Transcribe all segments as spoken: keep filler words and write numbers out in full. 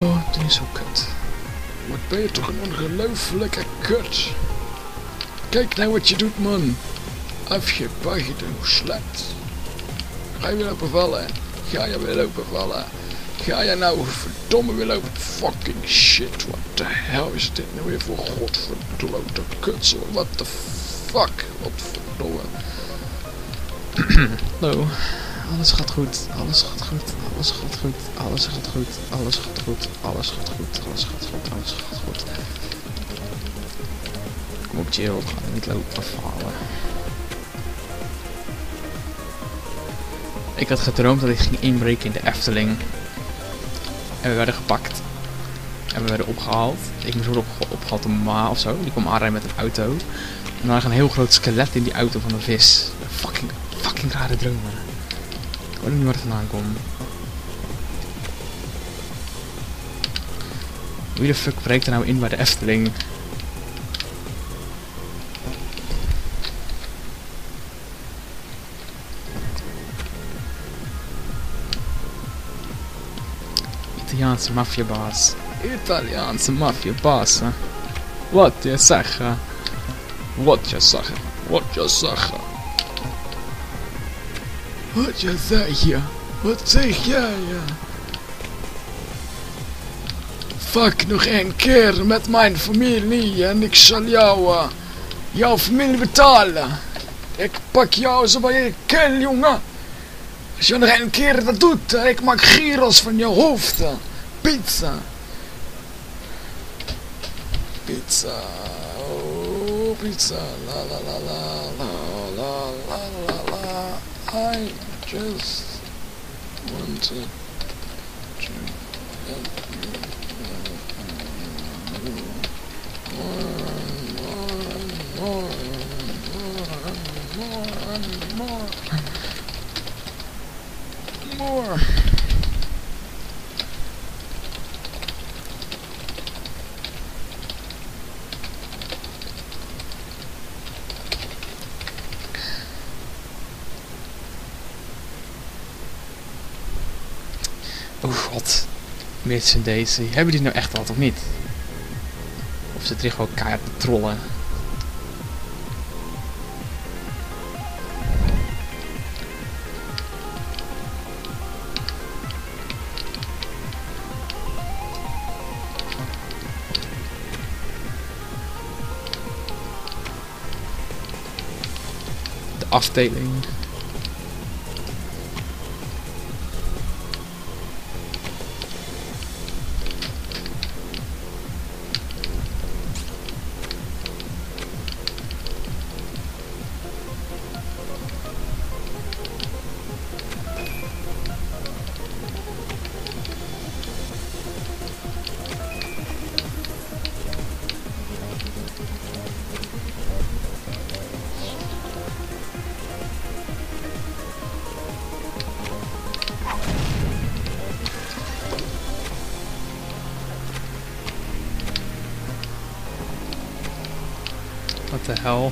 Oh, dit is zo kut. Wat ben je toch een ongelooflijke kut. Kijk nou wat je doet, man. Afgebagde slet. Ga je weer lopen vallen? Ga je weer lopen vallen? Ga je nou verdomme weer lopen fucking shit. Wat de hel is dit nou weer voor godverdomme kutsel? What the fuck? Wat verdomme. Hallo. Alles gaat goed, alles gaat goed, alles gaat goed, alles gaat goed, alles gaat goed, alles gaat goed, alles gaat goed, alles gaat goed. Kom op, chill, we gaan niet lopen vallen. Ik had gedroomd dat ik ging inbreken in de Efteling. En we werden gepakt. En we werden opgehaald. Ik moest worden opge opgehaald door mama of zo. Die kwam aanrijden met een auto. En dan lag een heel groot skelet in die auto van een vis. Fucking, fucking rare dromen. Ik weet niet waar het vandaan komt. Wie de fuck breekt er nou in bij de Efteling? Italiaanse maffiabaas. Italiaanse maffiabaas. Hè? Wat je zeggen? Wat je zeggen? Wat je zeggen? Wat je zeg je? Wat zeg jij? Fuck nog een keer met mijn familie en ik zal jou, uh, jouw familie betalen. Ik pak jou zo bij je keel, jongen. Als je nog een keer dat doet, ik maak gyros van je hoofd. Pizza. Pizza. Oh, pizza. La la la la la la la la la. I just wanted to get more and more and more and more and more and more. More. Oh god, Mitch en Daisy, hebben die nou echt wat of niet? Of zit er hier gewoon keihard te trollen? De afdeling. What the hell?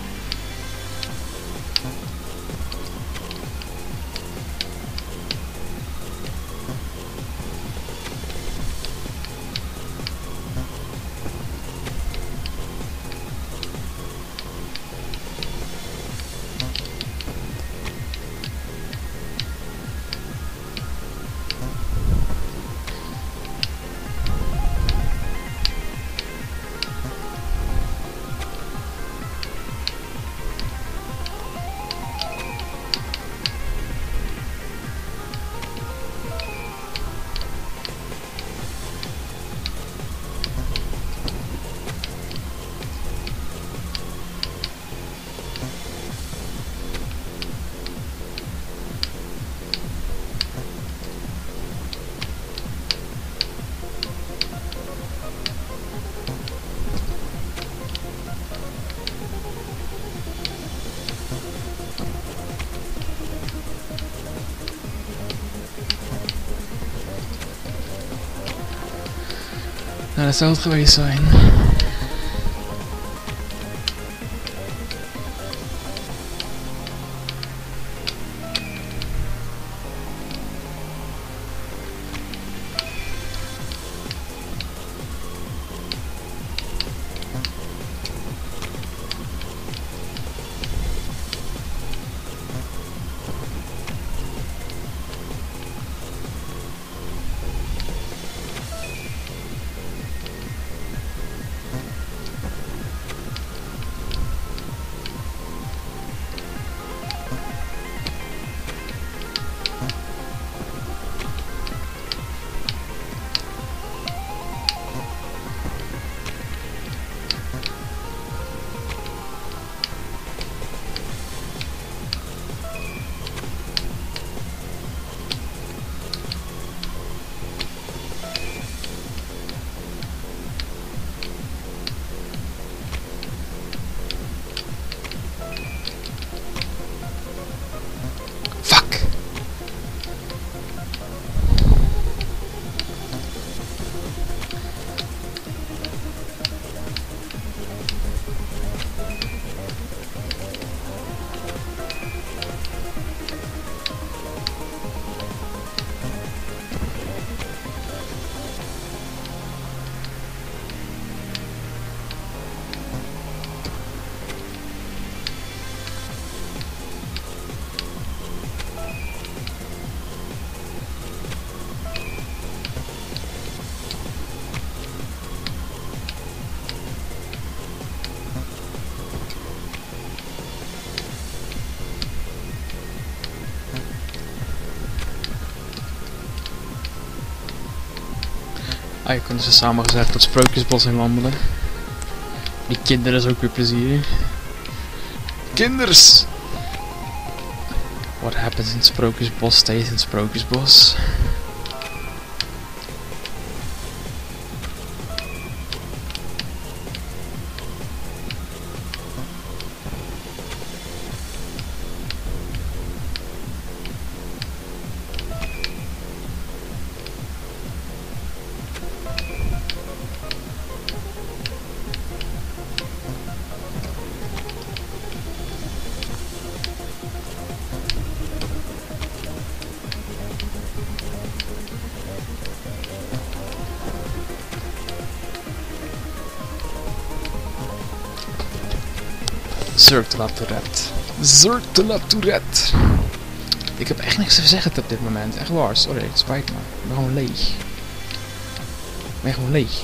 Nou, dat zou het geweest zijn. Eigenlijk kunnen ze samen gezegd tot Sprookjesbos in wandelen. Die kinderen is ook weer plezier. Kinders! What happens in Sprookjesbos stays in Sprookjesbos. Cirque de la Tourette. Cirque de la Tourette. Ik heb echt niks te zeggen op dit moment. Echt waar, sorry, het spijt me. Ik ben gewoon leeg. Ik ben gewoon leeg.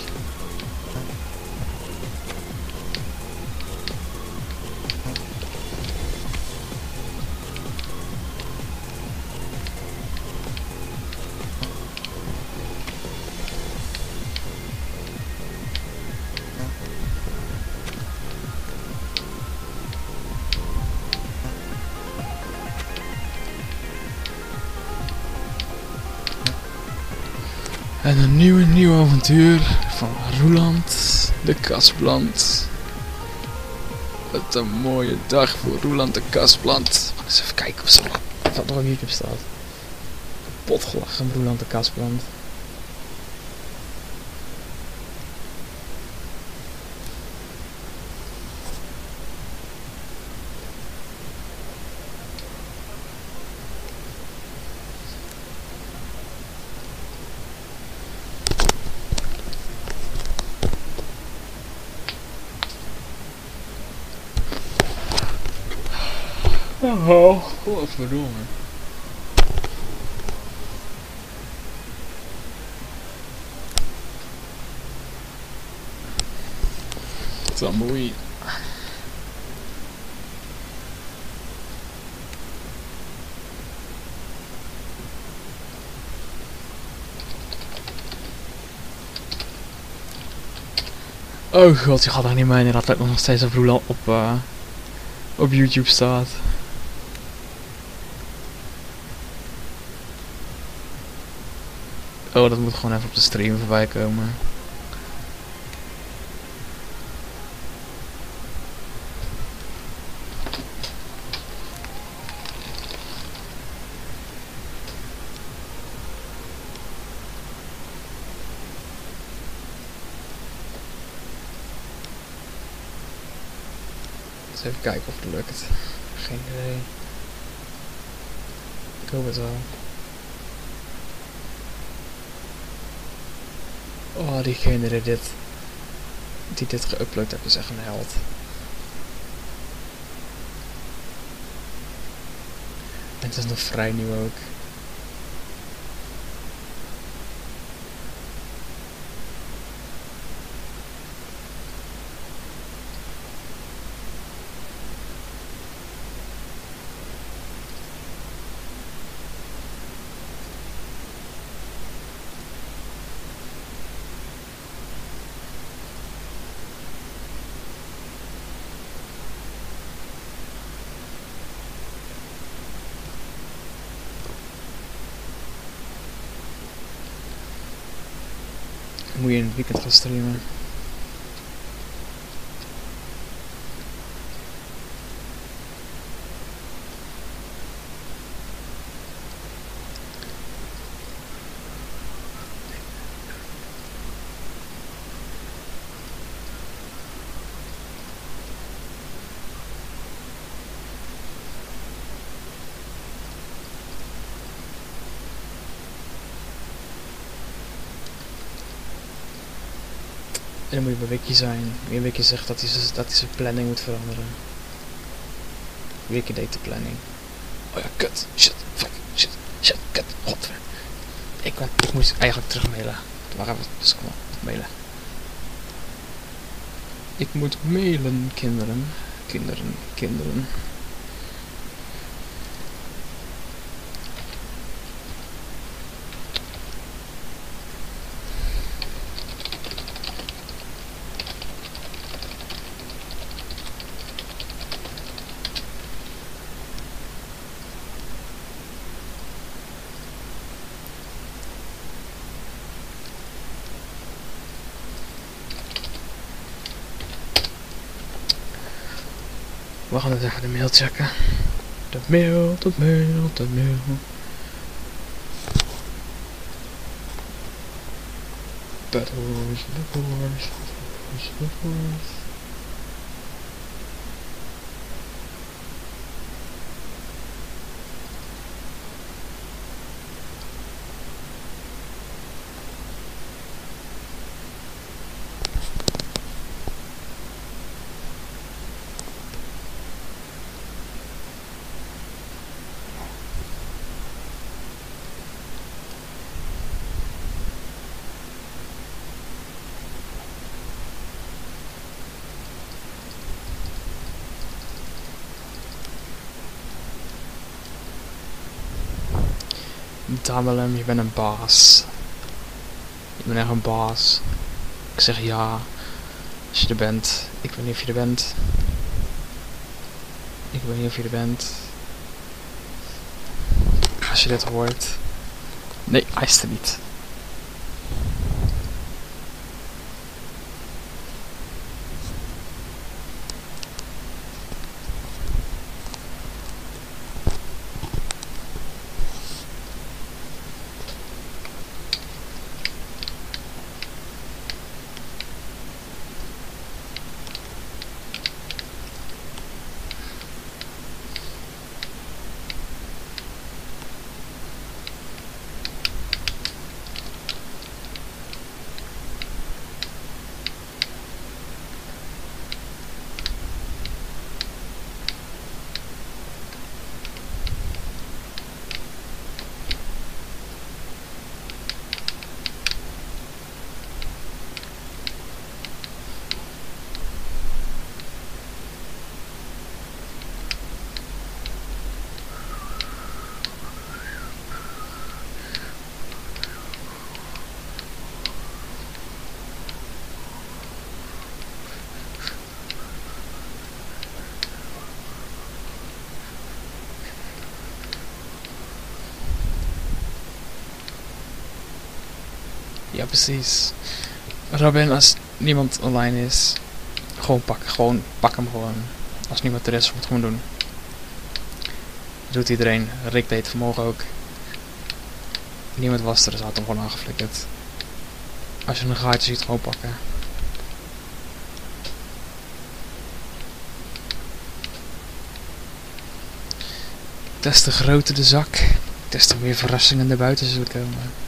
En een nieuw, nieuw avontuur van Roeland de Kasplant. Wat een mooie dag voor Roeland de Kasplant. Eens even kijken of, ze nog, of dat nog op YouTube staat. Potgelachen, Roeland de Kasplant. Oh, godverdomme. Het is allemaal mooi. Oh god, je gaat er niet mee inderdaad dat het nog steeds op Roeland op, uh, op YouTube staat. Oh, dat moet gewoon even op de stream voorbij komen. Eens even kijken of het lukt. Geen idee. Ik hoop het wel. Oh, diegene die dit, die dit geüpload heeft is echt een held. En het is nog vrij nieuw ook. Moet je in het weekend gaan streamen. En dan moet je bij Wiki zijn. Wie Wiki zegt dat hij, dat hij zijn planning moet veranderen. Wiki deed de planning. Oh ja, kut. Shit. Fuck. Shit. Shit. Kut. Godver. Ik, ik moest eigenlijk terug mailen. Wacht even. Dus kom op. Mailen. Ik moet mailen, kinderen. Kinderen. Kinderen. We gaan dus even de mail checken. De mail, de mail, de mail. Battles, the force, the force. Damelem, je bent een baas. Je bent echt een baas. Ik zeg ja. Als je er bent. Ik weet niet of je er bent. Ik weet niet of je er bent. Als je dit hoort. Nee, hij is er niet. Ja, precies. Robin, als niemand online is, gewoon pakken. Gewoon, pak hem gewoon. Als niemand er is, moet het gewoon doen. Dat doet iedereen. Rick deed het vanmorgen ook. Niemand was er, dus had hem gewoon aangeflikkerd. Als je een gaatje ziet, gewoon pakken. Des te groter de zak, des te meer verrassingen naar buiten zullen komen.